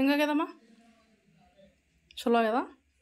ಹೆಂಗಾಗ್ಯದಮ್ಮ? ಚಲೋ ಆಗ್ಯದ?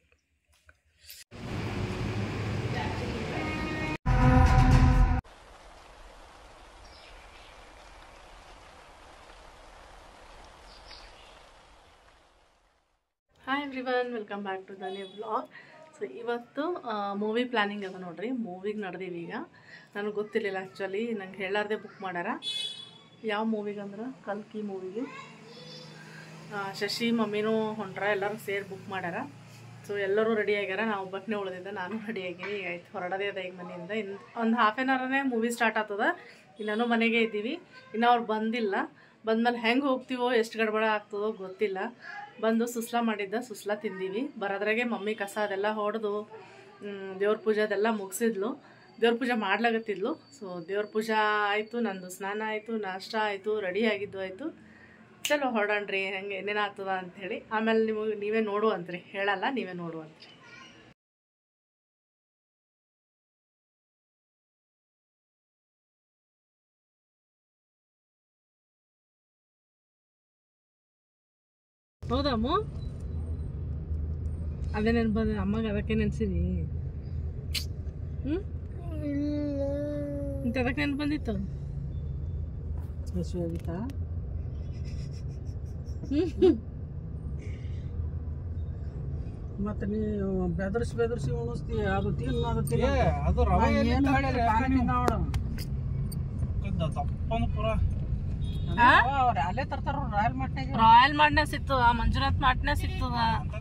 Hi everyone, welcome back to the new vlog. So ಇವತ್ತು ಮೂವಿ ಪ್ಲ್ಯಾನಿಂಗ್ ಅದ ನೋಡ್ರಿ. ಮೂವಿಗೆ ನಡೆದೀವಿ ಈಗ. ನನಗೆ ಗೊತ್ತಿರಲಿಲ್ಲ ಆ್ಯಕ್ಚುಲಿ, ನಂಗೆ ಹೇಳಾರ್ದೆ ಬುಕ್ ಮಾಡ್ಯಾರ. ಯಾವ ಮೂವಿಗೆ ಅಂದ್ರೆ ಕಲ್ಕಿ ಮೂವಿಗೆ. ಶಶಿ ಮಮ್ಮಿನೂ ಹೊಂಟ್ರ, ಎಲ್ಲರೂ ಸೇರಿ ಬುಕ್ ಮಾಡ್ಯಾರ. ಸೊ ಎಲ್ಲರೂ ರೆಡಿ ಆಗ್ಯಾರ, ನಾವು ಒಬ್ಬಕ್ಕೇ ಉಳಿದಿದ್ದೆ, ನಾನು ರೆಡಿ ಆಗೀನಿ. ಈಗ ಆಯ್ತು, ಹೊರಡೋದೇ ಅದ ಈಗ ಮನೆಯಿಂದ. ಒಂದು ಹಾಫ್ ಆನ್ ಅವರೇ ಮೂವಿ ಸ್ಟಾರ್ಟ್ ಆಗ್ತದೆ. ಇನ್ನೂ ಮನೆಗೆ ಇದ್ದೀವಿ, ಇನ್ನೂ ಅವ್ರು ಬಂದಿಲ್ಲ. ಬಂದಮೇಲೆ ಹೆಂಗೆ ಹೋಗ್ತೀವೋ, ಎಷ್ಟು ಗಡ್ಬಡ ಆಗ್ತದೋ ಗೊತ್ತಿಲ್ಲ. ಬಂದು ಸುಸ್ಲಾ ಮಾಡಿದ್ದ, ಸುಸ್ಲಾ ತಿಂದೀವಿ. ಬರೋದ್ರಾಗೆ ಮಮ್ಮಿ ಕಸ ಅದೆಲ್ಲ ಹೊಡೆದು ದೇವ್ರ ಪೂಜೆ ಅದೆಲ್ಲ ಮುಗಿಸಿದ್ಲು. ದೇವ್ರ ಪೂಜೆ ಮಾಡ್ಲಾಗತ್ತಿದ್ಲು. ಸೊ ದೇವ್ರ ಪೂಜೆ ಆಯಿತು, ನಂದು ಸ್ನಾನ ಆಯಿತು, ನಾಷ್ಟ ಆಯಿತು, ರೆಡಿ ಆಗಿದ್ದು ಆಯಿತು. ಚಲೋ ಹೊರಡಣ್ರಿ, ಹೆಂಗೆ ಏನೇನು ಆಗ್ತದ ಅಂಥೇಳಿ. ಆಮೇಲೆ ನೀವೇ ನೋಡುವಂತ್ರಿ, ಹೇಳಲ್ಲ, ನೀವೇ ನೋಡುವಂತ್ರಿ. ಹೌದಮ್ಮ? ಅದೇ ನೆನ್ಪು ಬಂದ ಅಮ್ಮಗೆ, ಅದಕ್ಕೆ ನೆನ್ಸಿರಿ. ಇಂತ ಅದಕ್ಕೆ ನೆನ್ಪು ಬಂದಿತ್ತು. ಹಸುವಾಗಿತ್ತಾ? ಮತ್ತೆ ನೀವು ಬೆದರ್ಸಿ ಉಣಿಸ್ತಿ, ಅದು ತಿನ್ನು ಅದು ತಿನ್ನು. ಅಲ್ಲೇ ತರ್ತಾರ ರಾಯಲ್ ಮಾಡ್ನೆ ಸಿಗ್ತದ, ಮಂಜುನಾಥ್ ಮಾಡ್ನೆ ಸಿಗ್ತದ.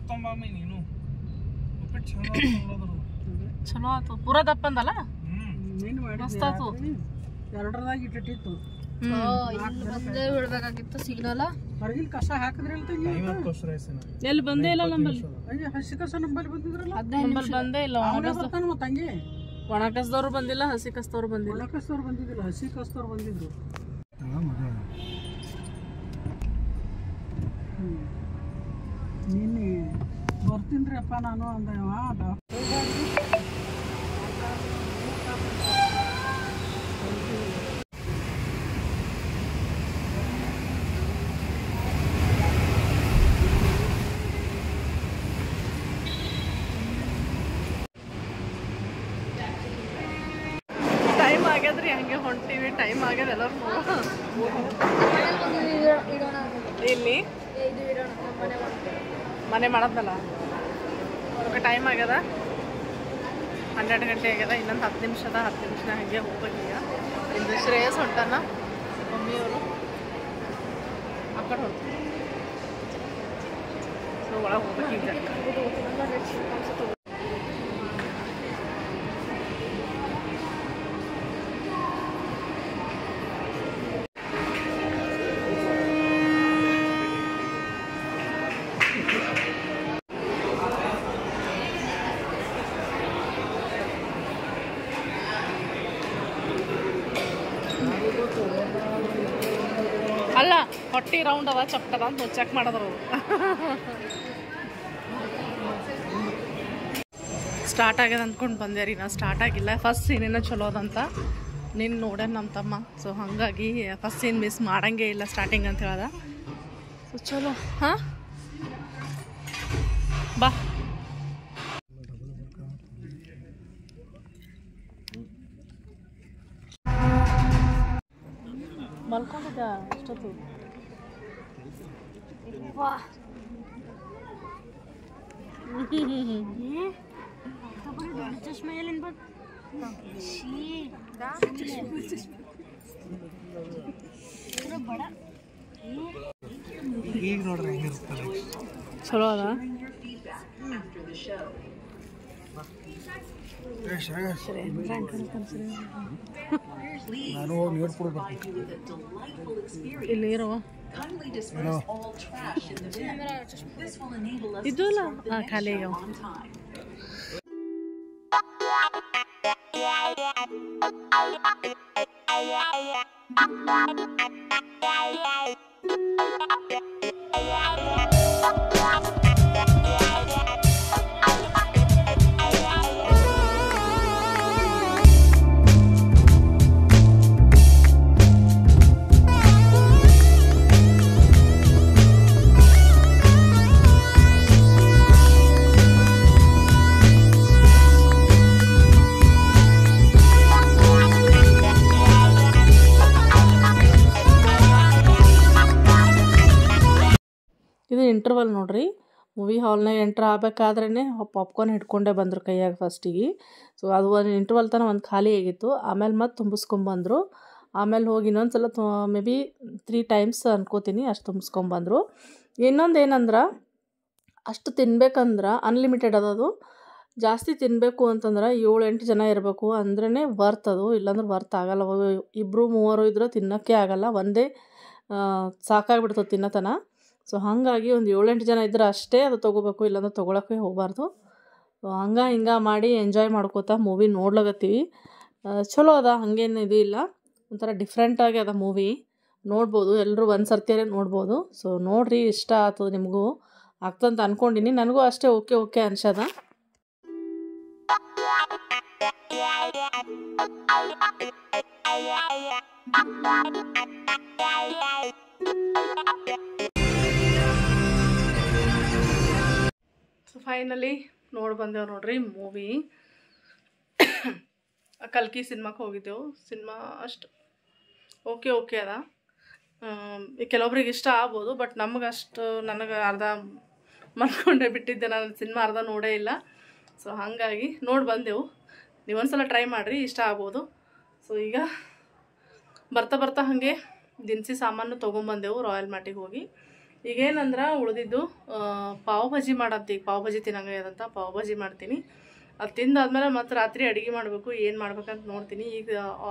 ಚಲೋ ಆತು, ಪೂರ ದಪ್ಪ ಅಂದಲ್ಲ, ಮಸ್ತ್ ಆತು. ಎರಡರದಾಗ ಇಟ್ಟಿತ್ತು. ಬಿಡ್ಬೇಕಾಗಿತ್ತು, ಸಿಗ್ನಲ್ಲ. ಹೊರಗಿನ ಕಸ ಹಾಕಿದ್ರೆ ಎಲ್ಲಿ ಬಂದೇ ಇಲ್ಲ ನಮ್ಮಲ್ಲಿ. ಹಸಿ ಕಸ ನಂಬಲ್ಲಿ ಬಂದಿದ್ರಲ್ಲ, ನಮ್ಮಲ್ಲಿ ಬಂದೇ ಇಲ್ಲ. ತಂಗಿ ಒಣ ಕಸದವ್ರು ಬಂದಿಲ್ಲ, ಹಸಿ ಕಸದವ್ರು ಬಂದಿಲ್ಲ. ಒಣ ಕಸದವ್ರು ಬಂದಿದ್ದಿಲ್ಲ, ಹಸಿ ಕಸದವ್ರು ಬಂದಿದ್ರು. ನಿನ್ನೆ ಬರ್ತೀನ್ರಿ ಅಪ್ಪ ನಾನು ಅಂದವ. ಟೈಮ್ ಆಗ್ಯದ್ರಿ, ಹಂಗೆ ಹೊಂಟೀವಿ. ಟೈಮ್ ಆಗ್ಯದ, ಎಲ್ಲರೂ ಇಲ್ಲಿ ಮನೆ ಮಾಡೋದಲ್ಲ. ಓಕೆ, ಟೈಮ್ ಆಗ್ಯದ, 12 ಗಂಟೆ ಆಗ್ಯದ. ಇನ್ನೊಂದು 10 ನಿಮಿಷದ ಹಾಗೆ ಹೋಗ್ಬೇಕು. ಈಗ ಇಂದು ಶ್ರೇಯಸ್ ಹೊಂಟಾನ, ಮಮ್ಮಿಯವರು ಆ ಕಡೆ ಹೊಂಟ. ಸೊ ಒಳಗೆ ಹೋಗ್ಬೇಕು ಈಗ. ಅಲ್ಲ, ಹೊಟ್ಟಿ ರೌಂಡ್ ಅದ, ಚಪ್ಟದ ಅಂತ ಚೆಕ್ ಮಾಡಿದ್ರು. ಸ್ಟಾರ್ಟ್ ಆಗ್ಯದ ಅಂದ್ಕೊಂಡು ಬಂದೆ ರೀ. ನಾವು ಸ್ಟಾರ್ಟ್ ಆಗಿಲ್ಲ. ಫಸ್ಟ್ ಸೀನೇನೋ ಚಲೋ ಅದಂತ ನೀನು ನೋಡ್ಯಾನ ನಮ್ಮ ತಮ್ಮ. ಸೊ ಹಾಗಾಗಿ ಫಸ್ಟ್ ಸೀನ್ ಮಿಸ್ ಮಾಡಂಗೇ ಇಲ್ಲ ಸ್ಟಾರ್ಟಿಂಗ್ ಅಂತ ಹೇಳ್ದ. ಸೊ ಚಲೋ. ಹಾಂ, ಬಾ. ಮಲ್ಕೊಂಡಿದ್ದ ಎಷ್ಟೊತ್ತು? ಈಗ ನೋಡ್ರಿ ಹೆಂಗಿರ್ತದೆ, ಚಲೋ ಅದ. ನಾನು ನೋಡ್ಕೊಡು ಇಲ್ಲಿ ಇರೋ ಇದು ಅಲ್ಲ, ಹಾಂ, ಖಾಲಿ ಆಗ್ಯಾವ. ಇದು ಇಂಟರ್ವಲ್ ನೋಡ್ರಿ. ಮೂವಿ ಹಾಲ್ನಾಗ ಎಂಟ್ರ್ ಆಗಬೇಕಾದ್ರೇ ಪಾಪ್ಕಾರ್ನ್ ಹಿಡ್ಕೊಂಡೇ ಬಂದರು ಕೈಯಾಗ ಫಸ್ಟಿಗೆ. ಸೊ ಅದು ಒಂದು ಇಂಟರ್ವಲ್ ತನಕ ಒಂದು ಖಾಲಿ ಆಗಿತ್ತು. ಆಮೇಲೆ ಮತ್ತೆ ತುಂಬಿಸ್ಕೊಂಬಂದರು. ಆಮೇಲೆ ಹೋಗಿ ಇನ್ನೊಂದು ಸಲ ಮೇ ಬಿ 3 ಟೈಮ್ಸ್ ಅನ್ಕೋತೀನಿ ಅಷ್ಟು ತುಂಬಿಸ್ಕೊಂಬಂದರು. ಇನ್ನೊಂದು ಏನಂದ್ರೆ ಅಷ್ಟು ತಿನ್ಬೇಕಂದ್ರೆ ಅನ್ಲಿಮಿಟೆಡ್ ಅದದು. ಜಾಸ್ತಿ ತಿನ್ನಬೇಕು ಅಂತಂದ್ರೆ 7-8 ಜನ ಇರಬೇಕು ಅಂದ್ರೇ ವರ್ತ್ ಅದು. ಇಲ್ಲಾಂದ್ರೆ ವರ್ತ್ ಆಗಲ್ಲ. 2-3 ಇದ್ರೆ ತಿನ್ನೋಕ್ಕೆ ಆಗಲ್ಲ. ಒಂದೇ ಸಾಕಾಗ್ಬಿಡ್ತದೆ ತಿನ್ನತನ. ಸೊ ಹಾಗಾಗಿ ಒಂದು 7-8 ಜನ ಇದ್ರೆ ಅಷ್ಟೇ ಅದು ತೊಗೋಬೇಕು, ಇಲ್ಲಾಂದ್ರೆ ತೊಗೊಳಕ್ಕೆ ಹೋಗಬಾರ್ದು. ಸೊ ಹಿಂಗೆ ಮಾಡಿ ಎಂಜಾಯ್ ಮಾಡ್ಕೋತಾ ಮೂವಿ ನೋಡ್ಲಾಗತ್ತೀವಿ. ಚಲೋ ಅದ, ಹಾಗೇನು ಇದು ಇಲ್ಲ. ಒಂಥರ ಡಿಫ್ರೆಂಟಾಗಿ ಅದ ಮೂವಿ. ನೋಡ್ಬೋದು, ಎಲ್ಲರೂ ಒಂದು ಸರ್ತಿಯೇ ನೋಡ್ಬೋದು. ಸೊ ನೋಡಿರಿ, ಇಷ್ಟ ಆಗ್ತದೆ ನಿಮಗೂ ಆಗ್ತಂತ ಅಂದ್ಕೊಂಡಿನಿ. ನನಗೂ ಅಷ್ಟೇ ಓಕೆ ಅನ್ಸದ. ಸೊ ಫೈನಲಿ ನೋಡಿ ಬಂದೆವು ನೋಡ್ರಿ ಮೂವಿ. ಕಲ್ಕಿ ಸಿನಿಮಾಕ್ಕೆ ಹೋಗಿದ್ದೆವು. ಸಿನಿಮಾ ಅಷ್ಟು ಓಕೆ ಅದ. ಕೆಲವೊಬ್ರಿಗೆ ಇಷ್ಟ ಆಗ್ಬೋದು, ಬಟ್ ನಮಗೆ ಅಷ್ಟು ನನಗೆ ಅರ್ಧ ಮಲ್ಕೊಂಡೇ ಬಿಟ್ಟಿದ್ದೆ. ನಾನು ಸಿನಿಮಾ ಅರ್ಧ ನೋಡೇ ಇಲ್ಲ. ಸೊ ಹಾಗಾಗಿ ನೋಡಿ ಬಂದೆವು. ನೀವೊಂದ್ಸಲ ಟ್ರೈ ಮಾಡಿರಿ, ಇಷ್ಟ ಆಗ್ಬೋದು. ಸೊ ಈಗ ಬರ್ತಾ ಹಾಗೆ ದಿನಸಿ ಸಾಮಾನು ತೊಗೊಂಬಂದೆವು ರಾಯಲ್ ಮಾರ್ಟಿಗೆ ಹೋಗಿ. ಈಗೇನಂದ್ರೆ ಉಳಿದಿದ್ದು ಪಾವ್ ಭಾಜಿ ಮಾಡಂತ. ಈಗ ಪಾವ್ ಭಾಜಿ ತಿನ್ನಂಗದಂತ ಪಾವ್ ಭಾಜಿ ಮಾಡ್ತೀನಿ. ಅದು ತಿಂದಾದ್ಮೇಲೆ ಮತ್ತೆ ರಾತ್ರಿ ಅಡುಗೆ ಮಾಡಬೇಕು. ಏನು ಮಾಡ್ಬೇಕಂತ ನೋಡ್ತೀನಿ. ಈಗ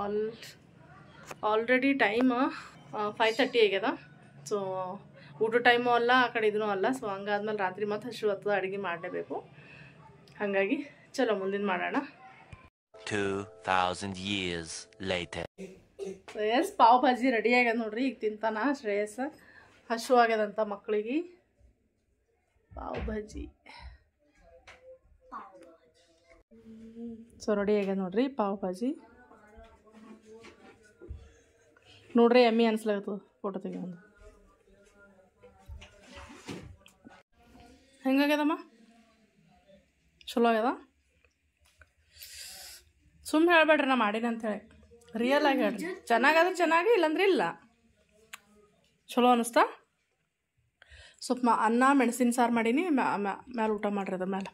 ಆಲ್ರೆಡಿ ಟೈಮ್ 5:30 ಆಗ್ಯದ. ಸೊ ಊಟ ಟೈಮು ಅಲ್ಲ, ಆ ಕಡೆ ಇದೂ ಅಲ್ಲ. ಸೊ ಹಂಗಾದ್ಮೇಲೆ ರಾತ್ರಿ ಮತ್ತೆ ಹಸಿವು ಹತ್ತದ, ಅಡುಗೆ ಮಾಡಲೇಬೇಕು. ಹಾಗಾಗಿ ಚಲೋ ಮುಂದಿನ ಮಾಡೋಣ. 2000 years later. Shreyas pav bhaji ready ಆಗ್ಯದ ನೋಡ್ರಿ. ಈಗ ತಿಂತಾನ ಶ್ರೇಯಸ್. ಹಸಿವು ಆಗ್ಯದಂತ ಮಕ್ಕಳಿಗೆ. ಪಾವ್ ಭಾಜಿ ಸೊ ರೆಡಿ ಆಗ್ಯದ ನೋಡ್ರಿ ಪಾವ್ ಭಾಜಿ. ನೋಡ್ರಿ ಎಮ್ಮಿ ಅನ್ಸ್ಲಾಗತ್ತದ. ಫೋಟೋ ತೆಗಿಯೊಂದು. ಹೆಂಗಾಗ್ಯದಮ್ಮ? ಚಲೋ ಆಗ್ಯದ? ಸುಮ್ಮನೆ ಹೇಳ್ಬೇಡ್ರಿ ನಾ ಮಾಡೀನಿ ಅಂಥೇಳಿ. ರಿಯಲ್ ಆಗಿ ಹೇಳ್ರಿ. ಚೆನ್ನಾಗಾದ್ರೆ ಚೆನ್ನಾಗಿ, ಇಲ್ಲಾಂದ್ರೆ ಇಲ್ಲ. ಚಲೋ ಅನ್ನಿಸ್ತಾ? ಸ್ವಲ್ಪ ಅನ್ನ ಮೆಣಸಿನ ಸಾರು ಮಾಡೀನಿ. ಮ್ಯಾಲೆ ಊಟ ಮಾಡ್ರಿ ಅದ್ರ ಮೇಲೆ.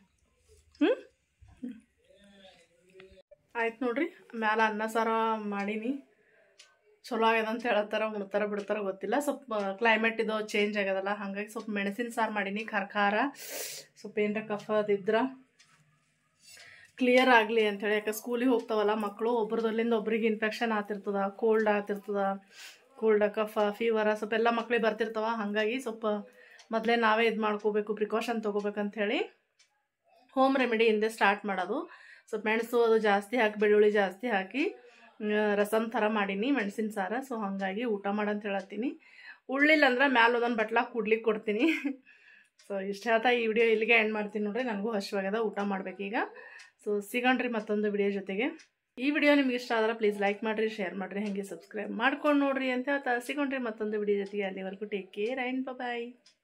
ಆಯ್ತು ನೋಡ್ರಿ. ಮ್ಯಾಲೆ ಅನ್ನ ಸಾರು ಮಾಡೀನಿ. ಚಲೋ ಆಗ್ಯದ ಅಂತ ಹೇಳತ್ತಾರ. ಉಣ್ತಾರ ಬಿಡ್ತಾರ ಗೊತ್ತಿಲ್ಲ. ಸ್ವಲ್ಪ ಕ್ಲೈಮೇಟ್ ಇದು ಚೇಂಜ್ ಆಗ್ಯದಲ್ಲ, ಹಾಗಾಗಿ ಸ್ವಲ್ಪ ಮೆಣಸಿನ ಸಾರು ಮಾಡೀನಿ. ಖಾರ ಸ್ವಲ್ಪ ಏನರ ಕಫ ಅದಿದ್ರೆ ಕ್ಲಿಯರ್ ಆಗಲಿ ಅಂಥೇಳಿ. ಯಾಕೆ ಸ್ಕೂಲಿಗೆ ಹೋಗ್ತಾವಲ್ಲ ಮಕ್ಕಳು, ಒಬ್ರದಲ್ಲಿಂದ ಒಬ್ರಿಗೆ ಇನ್ಫೆಕ್ಷನ್ ಆಗ್ತಿರ್ತದ, ಕೋಲ್ಡ್ ಕಫ ಫೀವರ ಸ್ವಲ್ಪ ಎಲ್ಲ ಮಕ್ಳಿಗೆ ಬರ್ತಿರ್ತಾವ. ಹಾಗಾಗಿ ಸ್ವಲ್ಪ ಮೊದಲೇ ನಾವೇ ಇದು ಮಾಡ್ಕೋಬೇಕು, ಪ್ರಿಕಾಷನ್ ತೊಗೋಬೇಕಂಥೇಳಿ ಹೋಮ್ ರೆಮಿಡಿ ಹಿಂದೆ ಸ್ಟಾರ್ಟ್ ಮಾಡೋದು. ಸ್ವಲ್ಪ ಮೆಣಸು ಅದು ಜಾಸ್ತಿ ಹಾಕಿ, ಬೆಳ್ಳುಳ್ಳಿ ಜಾಸ್ತಿ ಹಾಕಿ ರಸಮ್ ಥರ ಮಾಡೀನಿ ಮೆಣಸಿನ ಸಾರು. ಸೊ ಹಾಗಾಗಿ ಊಟ ಮಾಡಂತ ಹೇಳತ್ತೀನಿ. ಉಳ್ಳಿಲ್ಲ ಅಂದ್ರೆ ಮ್ಯಾಲೆ ಒಂದೊಂದು ಬಟ್ಲಾಗ ಕುಡ್ಲಿಕ್ಕೆ ಕೊಡ್ತೀನಿ. ಸೊ ಇಷ್ಟು ಹೇಳ್ತಾ ಈ ವಿಡಿಯೋ ಇಲ್ಲಿಗೆ ಎಂಡ್ ಮಾಡ್ತೀನಿ ನೋಡ್ರಿ. ನನಗೂ ಹಸಿವಾಗ್ಯದ, ಊಟ ಮಾಡ್ಬೇಕೀಗ. ಸೊ ಸಿಗೋಣ್ರಿ ಮತ್ತೊಂದು ವಿಡಿಯೋ ಜೊತೆಗೆ. ಈ ವಿಡಿಯೋ ನಿಮ್ಗೆ ಇಷ್ಟ ಆದ್ರೆ ಪ್ಲೀಸ್ ಲೈಕ್ ಮಾಡಿರಿ, ಶೇರ್ ಮಾಡಿರಿ, ಹಾಗೆ ಸಬ್ಸ್ಕ್ರೈಬ್ ಮಾಡ್ಕೊಂಡು ನೋಡ್ರಿ ಅಂತ ಹೇಳ್ತಾ ಸಿಗೋಣ್ರಿ ಮತ್ತೊಂದು ವಿಡಿಯೋ ಜೊತೆಗೆ. ಅಲ್ಲಿವರೆಗೂ ಟೇಕ್ ಕೇರ್ ಆ್ಯಂಡ್ ಬಾಯ್.